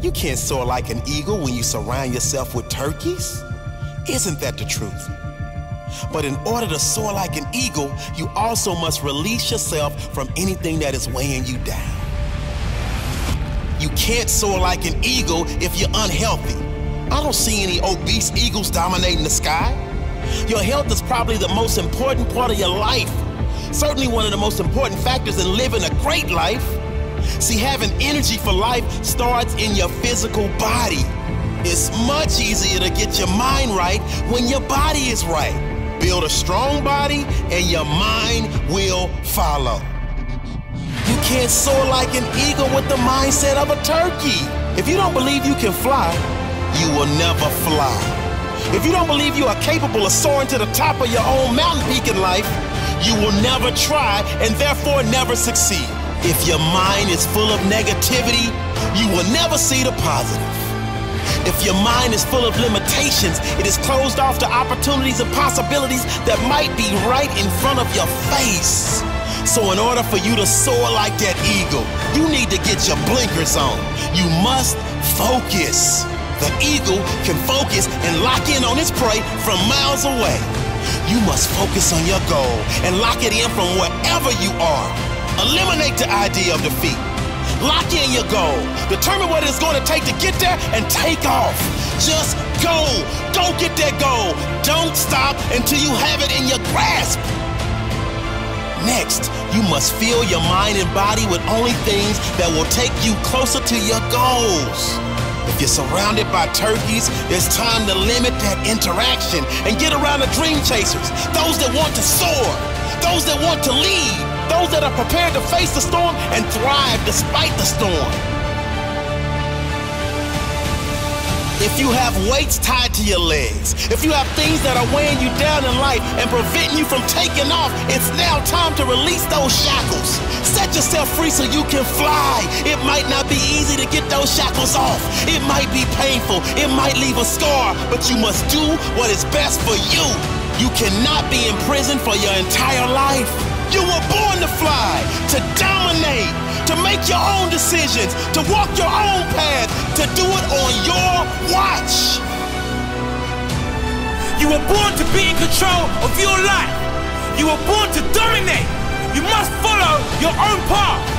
You can't soar like an eagle when you surround yourself with turkeys. Isn't that the truth? But in order to soar like an eagle, you also must release yourself from anything that is weighing you down. You can't soar like an eagle if you're unhealthy. I don't see any obese eagles dominating the sky. Your health is probably the most important part of your life. Certainly one of the most important factors in living a great life. See, having energy for life starts in your physical body. It's much easier to get your mind right when your body is right. Build a strong body and your mind will follow. You can't soar like an eagle with the mindset of a turkey. If you don't believe you can fly, you will never fly. If you don't believe you are capable of soaring to the top of your own mountain peak in life, you will never try and therefore never succeed. If your mind is full of negativity, you will never see the positive. If your mind is full of limitations, it is closed off to opportunities and possibilities that might be right in front of your face. So in order for you to soar like that eagle, you need to get your blinkers on. You must focus. The eagle can focus and lock in on its prey from miles away. You must focus on your goal and lock it in from wherever you are. Eliminate the idea of defeat. Lock in your goal. Determine what it's going to take to get there and take off. Just go. Go get that goal. Don't stop until you have it in your grasp. Next, you must fill your mind and body with only things that will take you closer to your goals. If you're surrounded by turkeys, it's time to limit that interaction and get around the dream chasers, those that want to soar, those that want to lead, those that are prepared to face the storm and thrive despite the storm. If you have weights tied to your legs, if you have things that are weighing you down in life and preventing you from taking off, it's now time to release those shackles. Set yourself free so you can fly. It might not be easy to get those shackles off. It might be painful. It might leave a scar, but you must do what is best for you. You cannot be in prison for your entire life. You were born to fly, to dominate, to make your own decisions, to walk your own path, to do it on your watch. You were born to be in control of your life. You were born to dominate. You must follow your own path.